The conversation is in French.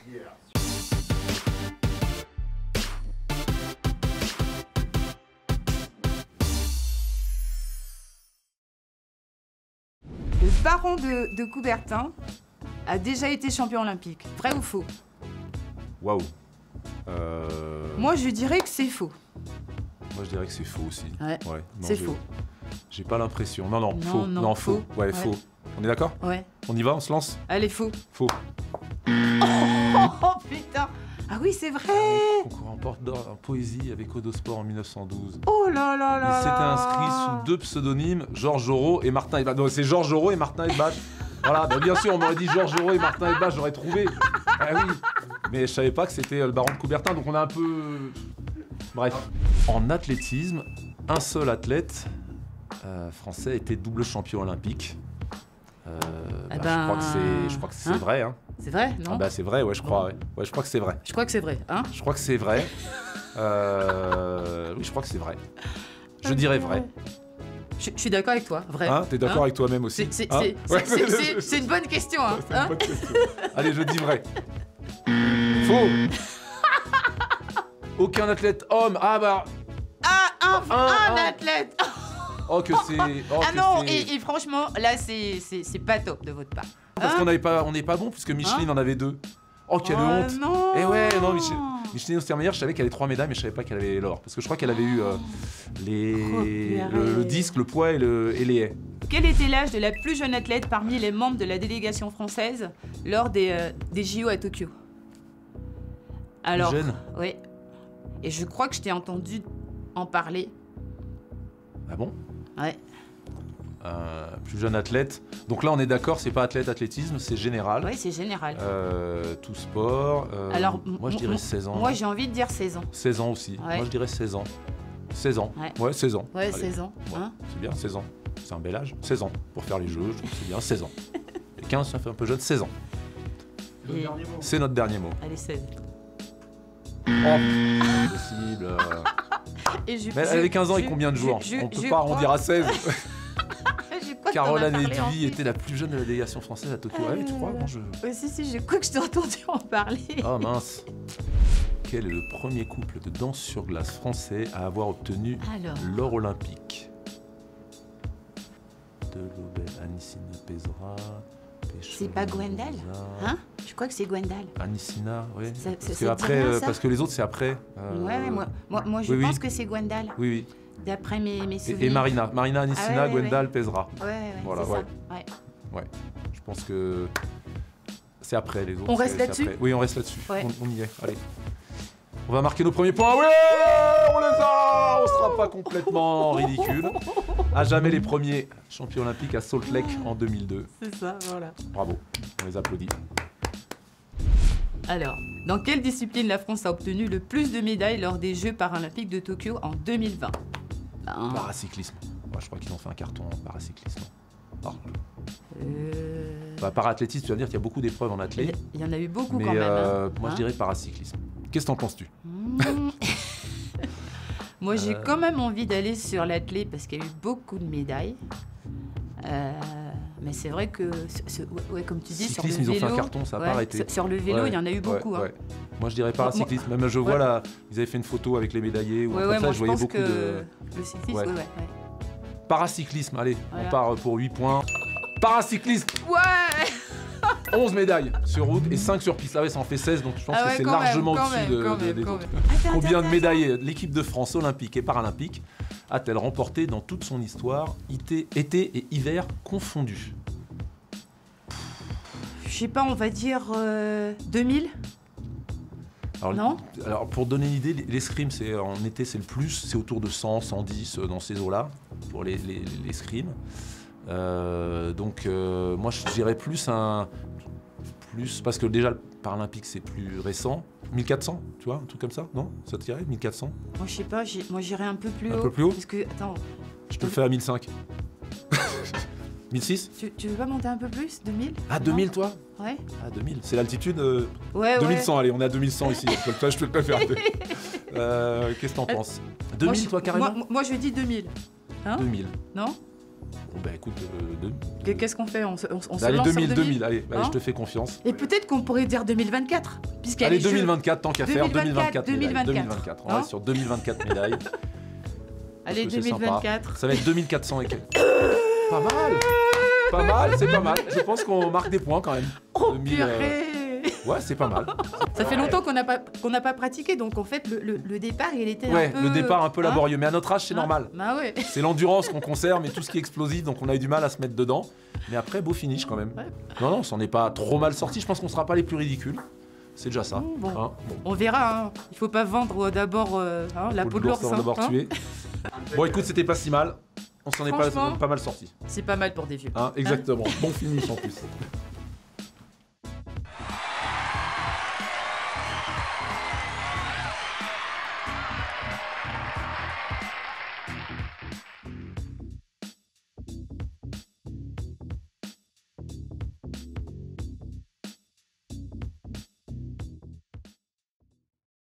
Le parent de Coubertin a déjà été champion olympique. Vrai ou faux? Waouh. Moi, je dirais que c'est faux. Moi, je dirais que c'est faux aussi. Ouais, non, c'est faux. J'ai pas l'impression. Non, faux. Non, faux. Ouais, faux. On est d'accord? Ouais. On y va, on se lance? Allez, faux. Faux. Oh putain! Ah oui, c'est vrai! Concours en porte d'or en poésie avec Odosport en 1912. Oh là là là! Il s'était inscrit sous 2 pseudonymes, Georges Aurault et Martin Edbach. Donc c'est Georges Aurault et Martin Edbach. Voilà, bien sûr, on m'aurait dit Georges Aurault et Martin Edbach, j'aurais trouvé. Ah oui. Mais je savais pas que c'était le baron de Coubertin, donc on a un peu... Bref. En athlétisme, un seul athlète français était double champion olympique. Je crois que c'est vrai. Hein. C'est vrai, non? Ah bah c'est vrai, ouais, je crois. Ouais, je crois que c'est vrai. Je crois que c'est vrai, hein? Je crois que c'est vrai. Oui, je crois que c'est vrai. Je dirais vrai. Je suis d'accord avec toi, vrai. Hein, t'es d'accord avec toi-même aussi? C'est une bonne question, hein? C'est une bonne question. Allez, je dis vrai. Faux. Aucun athlète homme. Ah bah... Un athlète. Oh que c'est... Oh, ah non, et franchement, là, c'est pas top de votre part. Parce qu'on n'est pas bon, puisque Micheline en avait 2. Oh, quelle honte. Non. Eh ouais, non, Micheline Ostermeyer, je savais qu'elle avait 3 médailles, mais je savais pas qu'elle avait l'or. Parce que je crois qu'elle avait eu le disque, le poids et les haies. Quel était l'âge de la plus jeune athlète parmi les membres de la délégation française lors des JO à Tokyo? Alors, jeune? Oui. Et je crois que je t'ai entendu en parler. Ah bon? Ouais. Plus jeune athlète. Donc là, on est d'accord, c'est pas athlétisme, c'est général. Oui, c'est général. Tout sport. Alors, moi, je dirais 16 ans. Moi, j'ai envie de dire 16 ans. 16 ans aussi. Ouais. Moi, je dirais 16 ans. 16 ans. Ouais, 16 ans. Ouais, Allez. 16 ans. Hein, c'est bien, 16 ans. C'est un bel âge. 16 ans. Pour faire les jeux, je trouve que c'est bien, 16 ans. Et 15, ça fait un peu jeune, 16 ans. C'est notre dernier mot. Allez, 16. Oh, impossible. Mais elle avait 15 ans et combien de jours? On peut pas arrondir à 16. Caroline Edwy était la plus jeune de la délégation française à Tokyo. Tu crois? Non, si, je crois que je t'ai entendu en parler. Oh mince. Quel est le premier couple de danse sur glace français à avoir obtenu l'or olympique? De Lobel, Anissina Pezra... C'est pas Gwendal? Hein? Je crois que c'est Gwendal. Anissina, oui. Parce que les autres, c'est après. Moi je pense que c'est Gwendal. Oui. D'après mes souvenirs. Et Marina. Marina, Anissina, Gwendal, Pezra. Voilà, c'est ça. Ouais. Je pense que c'est après les autres. On reste là-dessus? Oui, on reste là-dessus. Ouais. On y est. Allez. On va marquer nos premiers points. Ouais, on les a. On sera pas complètement ridicule. À jamais les premiers champions olympiques à Salt Lake en 2002. C'est ça, voilà. Bravo. On les applaudit. Alors, dans quelle discipline la France a obtenu le plus de médailles lors des Jeux paralympiques de Tokyo en 2020? Paracyclisme. Moi, je crois qu'ils ont fait un carton en paracyclisme. Para-athlétisme, tu vas dire qu'il y a beaucoup d'épreuves en athlète. Il y en a eu beaucoup quand même. Moi, je dirais paracyclisme. Qu'est-ce que t'en penses-tu? Moi, j'ai quand même envie d'aller sur l'athlète parce qu'il y a eu beaucoup de médailles. Mais c'est vrai que, comme tu dis, cyclisme, sur le vélo... ils ont fait un carton, ça n'a pas arrêté. Sur le vélo, il y en a eu beaucoup. Hein. Moi, je dirais paracyclisme. Même je vois là, ils avaient fait une photo avec les médaillés. Moi, je voyais beaucoup de... Le cyclisme, Paracyclisme, allez, on part pour 8 points. Paracyclisme! Ouais! 11 médailles sur route et 5 sur piste. Ah ouais, ça en fait 16, donc je pense que c'est largement au-dessus des autres. Combien de médailles l'équipe de France olympique et paralympique a-t-elle remporté dans toute son histoire, été et hiver confondus? Je sais pas, on va dire 2000? Alors pour donner une idée, l'escrime, en été c'est le plus, c'est autour de 100, 110 dans ces eaux-là, pour l'escrime. Moi je dirais plus parce que déjà le paralympique c'est plus récent. 1400, tu vois, un truc comme ça, non? Ça tirait 1400? Moi je sais pas, moi j'irais un peu plus haut. Un peu plus haut? Parce que, attends... Je te le fais à 1005. 1006? Tu veux pas monter un peu plus? 2000? Ah, 2000 toi? Ouais. Ah, 2000, c'est l'altitude 2100, allez, on est à 2100 ici. Toi, je peux te le faire. Qu'est-ce que t'en penses? 2000 toi carrément? Moi je dis 2000. Hein? 2000. Non? Bon bah écoute, qu'est-ce qu'on fait? On se allez, lance 2000, sur 2000, allez, je te fais confiance. Et peut-être qu'on pourrait dire 2024, puisqu'il y a Allez, les jeux. 2024, tant qu'à faire, 2024 médailles. 2024. 2024. On Hein reste sur 2024 médailles. Allez, Parce que c'est sympa. 2024. Ça va être 2400 et quelques. Pas mal. Pas mal, c'est pas mal. Je pense qu'on marque des points quand même. Oh 2000, purée. Ouais, c'est pas mal. Ça fait longtemps qu'on n'a pas pratiqué, donc en fait le départ il était Ouais, un peu... le départ un peu hein laborieux, mais à notre âge c'est normal. Bah ouais. C'est l'endurance qu'on conserve et tout ce qui est explosif, donc on a eu du mal à se mettre dedans. Mais après, beau finish quand même. Ouais. Non, on s'en est pas trop mal sorti. Je pense qu'on sera pas les plus ridicules. C'est déjà ça. Bon. Hein, On verra, hein. Il faut pas vendre d'abord la peau de l'ours. avant d'avoir hein. tué. Bon, écoute, c'était pas si mal. On s'en est Franchement. pas mal sorti. C'est pas mal pour des vieux. Hein, exactement. Bon finish en plus.